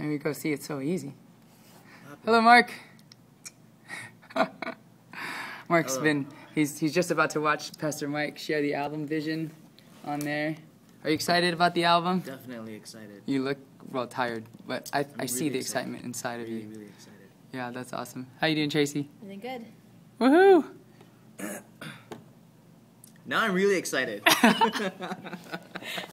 There you go. See, it's so easy. Hello, Mark. Mark's been, he's just about to watch Pastor Mike share the album vision on there. Are you excited about the album? Definitely excited. You look, well, tired, but I really see the excited. excitement inside of you. Really excited. Yeah, that's awesome. How you doing, Tracy? I'm doing good. Woohoo! Now I'm really excited.